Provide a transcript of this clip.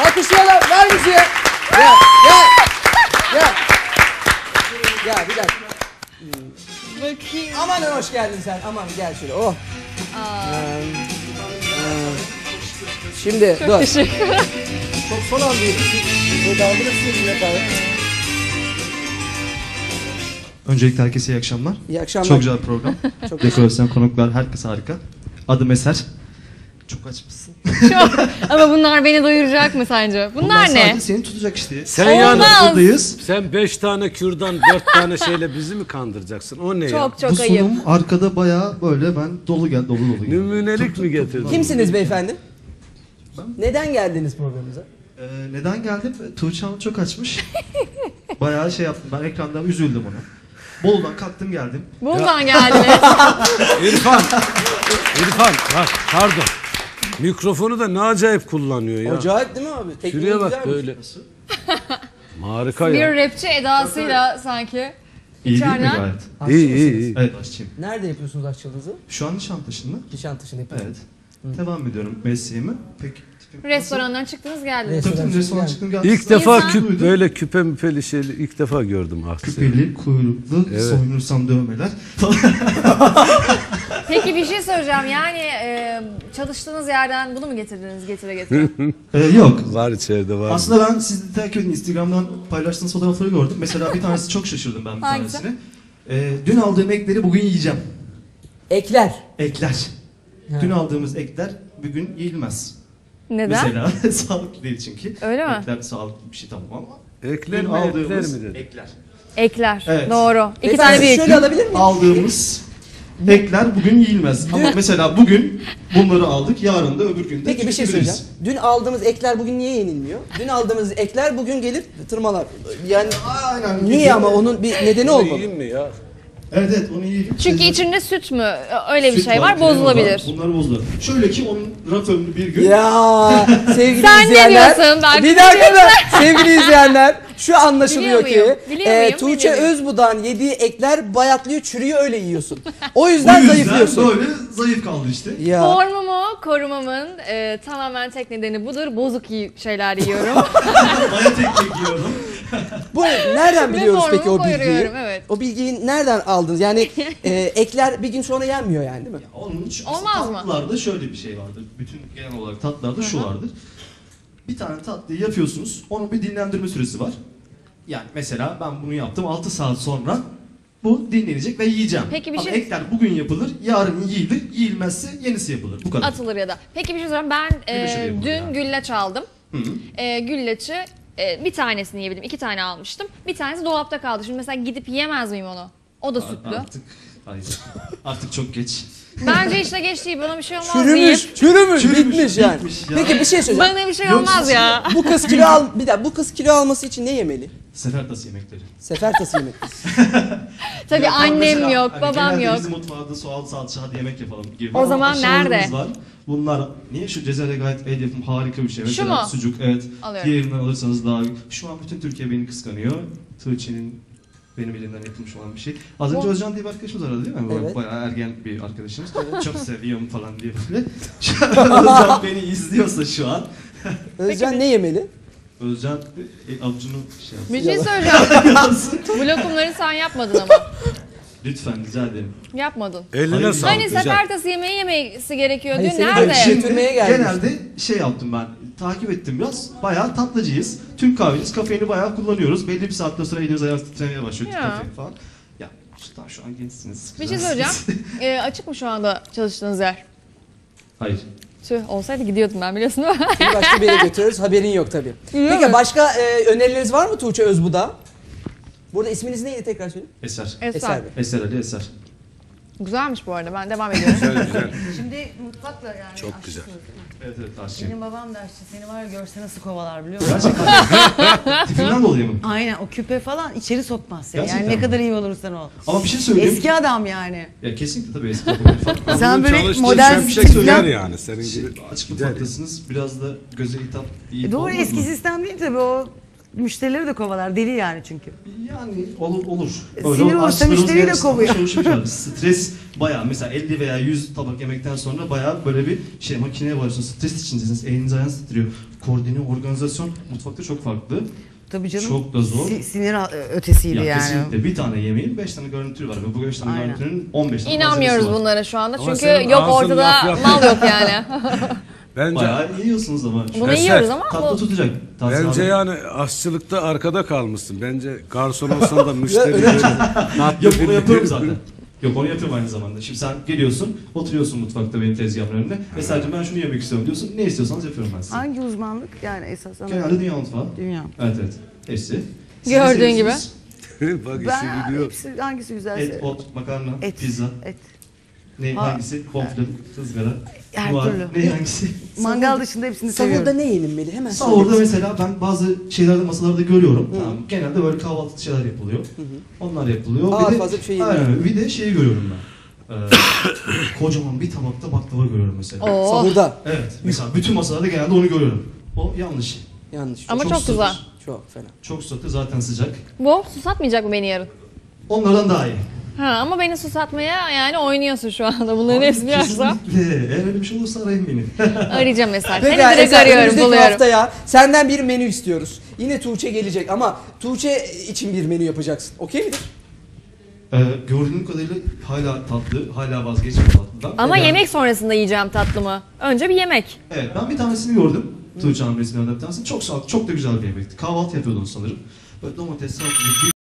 Alkışlayalım. Ver müziği. Gel. Gel. Gel bir dakika. Bakayım. Aman hoş geldin sen. Aman gel şöyle. Oh. Şimdi Çok dur. teşekkür ederim. Çok son an değil. Daldırırsınız yine tabii. Öncelikle herkese iyi akşamlar. İyi akşamlar. Çok güzel bir program. Çok Dekorasyon, konuklar, herkes harika. Adım Eser. Çok açmışsın. Çok. Ama bunlar beni doyuracak mı sence? Bunlar ne? Sadece seni tutacak işte. Sen yani Olmaz. Buradayız. sen 5 tane kürdan 4 tane şeyle bizi mi kandıracaksın? O ne ya? Çok Bu çok ayıp. sunum arkada bayağı böyle ben dolu dolu. Numunelik mi getirdin? Kimsiniz beyefendi? Neden geldiniz programımıza? Neden geldim? Tuğçe Hanım çok açmış. Bayağı şey yaptım. Ben ekranda üzüldüm ona. Bolu'dan kalktım geldim. Buradan geldiniz. İrfan bak pardon. Mikrofonu da ne acayip kullanıyor ya. Acayip değil mi abi? Tekniği Şuraya bak güzelmiş. böyle. Harika Bir ya. rapçi edasıyla sanki. İyi değil mi İçeriden. gayet? Aşçı İyi mısınız? iyi iyi. Evet aşçıyım. Nerede yapıyorsunuz aşçılığınızı? Şu an Nişantaşı'nda. Nişantaşı'nda yapıyorsunuz. Evet. Devam ediyorum mesleğimi. Peki. Restorandan çıktınız geldiniz. Tabii restoran çıktım geldim. İlk defa İnsan- böyle küpe müpeli şeyli ilk defa gördüm aksi. Küpeli, kuyruklu, Evet. soyunursam dövmeler. Peki bir şey söyleyeceğim. Yani çalıştığınız yerden bunu mu getirdiniz getire? Yok. Var içeride var. Aslında ben sizi takip edin. Instagram'dan paylaştığınız fotoğrafları gördüm. Mesela bir tanesi çok şaşırdım ben bir Hangisi? tanesine. Dün aldığım ekleri bugün yiyeceğim. Ekler. Ekler. Ha. Dün aldığımız ekler bugün yiyilmez. Neden? Mesela sağlıklı değil çünkü. Öyle mi? Ekler sağlıklı bir şey tamam ama. Ekler Dün mi ekler aldığımız mi dedi? ekler. Ekler. Evet. Doğru. İki Beyefendi, tane büyük. şöyle alabilir miyim? Aldığımız ekler bugün yiyilmez. Ama mesela bugün bunları aldık, yarın da öbür gün de Peki bir şey tüketebiliriz. söyleyeceğim. Dün aldığımız ekler bugün niye yenilmiyor? Dün aldığımız ekler bugün gelip tırmalar. Yani Aynen. niye ama onun bir nedeni Bunu olmalı. yiyeyim mi ya? Evet onu yiyelim. Çünkü içinde süt mü? Öyle bir Süt şey var. krema Bozulabilir. Bunlar bozulur. Şöyle ki onun raf ömrü bir gün. Ya sevgili Sen ne izleyenler. diyorsun? Ben bir dakika da sevgili izleyenler şu anlaşılıyor Biliyor muyum? ki Biliyor muyum? Tuğçe Biliyor muyum? Özbu'dan yediği ekler bayatlıyor, çürüyor öyle yiyorsun. O O yüzden yüzden zayıflıyorsun. böyle zayıf kaldı işte. Ya. Formumu korumamın tamamen tek nedeni budur. Bozuk şeyler yiyorum. Baya teknik yiyorum. Bu nereden Ve biliyoruz peki o formumu bilgiyi? koyuyorum, evet. O bilgiyi nereden aldınız? Yani ekler bir gün sonra yenmiyor yani değil mi? Onun Olmaz mı? tatlılarda şöyle bir şey vardır. Bütün genel olarak tatlılarda şu vardır. Bir tane tatlıyı yapıyorsunuz. Onun bir dinlendirme süresi var. Yani mesela ben bunu yaptım 6 saat sonra bu dinlenecek ve yiyeceğim. Peki bir Ama şey- ekler bugün yapılır, yarın yiyilir, yiyilmezse yenisi yapılır. Bu kadar. Atılır ya da. Peki bir şey söyleyeyim. Ben Güllaç yapalım dün ya. güllaç aldım. Hı -hı. Güllaçı bir tanesini yiyebildim. 2 tane almıştım. Bir tanesi dolapta kaldı. Şimdi mesela gidip yiyemez miyim onu? O da sütlü. Artık, hayır. Artık çok geç. Bence işte geç değil. Bana bir şey olmaz Çürümüş, deyip. çürümüş, Çürümüş, bitmiş yani. bitmiş ya. Peki bir şey söyleyeceğim. Bana bir şey Yok, olmaz ya. Bu kız kilo bu kız kilo alması için ne yemeli? Sefertası yemekleri. Sefertası yemek. Tabii Ya annem mesela, yok, hani babam genelde yok. Bizim mutfağda soğan salça hadi yemek yapalım gibi. O zaman aşamalarımız nerede? Var. Bunlar niye şu Cezayir'e gayet el yapımı harika bir şey. Şu Mesela mu? sucuk evet. Alıyorum. Diğerinden alırsanız daha iyi. Şu an bütün Türkiye beni kıskanıyor. Tuğçe'nin benim elimden yapılmış olan bir şey. Az önce Özcan diye bir arkadaşımız aradı değil mi? Böyle Evet. bayağı ergen bir arkadaşımız. Çok seviyorum falan diye böyle. Şu an Özcan beni izliyorsa şu an. Özcan ne yemeli? Özcan avucunu şey yapsın. Bir şey söyleyeceğim. Yansın. Bu lokumları sen yapmadın ama. Lütfen rica ederim. Yapmadın. Eline Hayır, sağlık. Hani güzel. sefertası yemeği yemesi gerekiyor. Hayır, Dün seni nerede? de- Götürmeye gelmiş. Genelde şey yaptım ben. Takip ettim biraz. Bayağı tatlıcıyız. Türk kahveniz, kafeini bayağı kullanıyoruz. Belli bir saatten sonra eliniz ayağınız titremeye başlıyor. Ya. Kafein falan. Ya şu an gençsiniz. Bir şey güzelsiniz. söyleyeceğim. Açık mı şu anda çalıştığınız yer? Hayır. Tüh olsaydı gidiyordum ben biliyorsun değil mi? Seni başka bir yere götürüyoruz, haberin yok tabii. Biliyor Peki musun? başka önerileriniz var mı Tuğçe Özbu'da? Burada isminiz neydi tekrar söyleyin? Eser. Eser. Bey. Eser Ali Eser. Güzelmiş bu arada ben devam ediyorum. Güzel güzel. Şimdi mutfakla yani Çok aşçısınız güzel. değil mi? Evet evet aşçıyım. Benim babam da aşçı. Seni var ya görse nasıl kovalar biliyor musun? Gerçekten. Tipimden dolayı mı? Aynen o küpe falan içeri sokmaz seni. Gerçekten Yani ne mi? kadar iyi olursan ol. Ama bir şey söyleyeyim. Eski adam yani. Ya kesinlikle tabii eski olabilir falan. Sen böyle Çalıştığı modern şemşek sistem- söyler yani. Senin Şey, gibi açık gider. mutfaktasınız. Biraz da göze hitap iyi Doğru olmaz eski mı? sistem değil tabii o müşterileri de kovalar. Deli yani çünkü. Yani olur. Sinir olursa açtığınız müşteriyi de yer- kovuyor. Şu stres bayağı mesela 50 veya 100 tabak yemekten sonra bayağı böyle bir makineye varıyorsunuz. Stres içindesiniz. Eliniz ayağınız titriyor. Koordine, organizasyon mutfakta çok farklı. Tabii canım. Çok da zor. Sinir ötesiydi Ya yani. kesinlikle bir tane yemeğin 5 tane garnitürü var ve bu 5 tane Aynen. garnitürün 15 tane İnanmıyoruz malzemesi var. bunlara şu anda Ama çünkü senin yok ağzın ortada laf yapıyor. mal yok yani. Bence Bayağı yiyorsunuz ama. Bunu Mesela yiyoruz ama Tatlı bu tutacak. Tatlı bence abi. yani aşçılıkta arkada kalmışsın. Bence garson olsan da müşteri öyle- böyle tatlı Yok onu bir- yapıyorum zaten. Yok onu yapıyorum aynı zamanda. Şimdi sen geliyorsun, oturuyorsun mutfakta benim tezgahımın önünde. Ve sadece ben şunu yemek istiyorum diyorsun. Ne istiyorsanız yapıyorum ben size. Hangi uzmanlık? Yani esas Genelde dünya mutfağı. Dünya. Evet. Hepsi. Siz Gördüğün ne gibi. seviyorsunuz? Bak işi Ben biliyor. hepsi hangisi güzelse. Et, ot, makarna, Et. pizza. Et. Ne, Ha. hangisi? Bonfile, ızgara. Her Var. türlü. Ne hangisi? Mangal dışında hepsini Sahurda seviyorum. ne yenilmeli? Hemen Sahurda söyle. mesela ben bazı şeylerde masalarda görüyorum. Tamam. Genelde böyle kahvaltı şeyler yapılıyor. Onlar yapılıyor. Ağır fazla bir şey yemiyor. Aynen. Bir de şeyi görüyorum ben. Kocaman bir tabakta baklava görüyorum mesela. Oo. Sahurda. Evet. Mesela bütün masalarda genelde onu görüyorum. O yanlış. Yanlış. Ama çok susatır. güzel. Çok fena. Çok susatır, zaten sıcak. Bu susatmayacak mı beni yarın? Onlardan daha iyi. Ha, ama beni susatmaya yani oynuyorsun şu anda. Bunların hepsini yarsam Kesinlikle. Eğer öyle bir şey olursa arayın beni. arayacağım mesela. Peki Seni direkt Eser, arıyorum, önümüzdeki buluyorum. haftaya senden bir menü istiyoruz. Yine Tuğçe gelecek ama Tuğçe için bir menü yapacaksın. Okey midir? Gördüğüm kadarıyla hala tatlı, hala vazgeçmiyor tatlıdan. Ama Yani- yemek sonrasında yiyeceğim tatlımı. Önce bir yemek. Evet, ben bir tanesini gördüm. Tuğçe Hanım resimlerden bir tanesi. Çok sağlıklı, çok da güzel bir yemekti. Kahvaltı yapıyordunuz sanırım. Böyle domates, salatalık,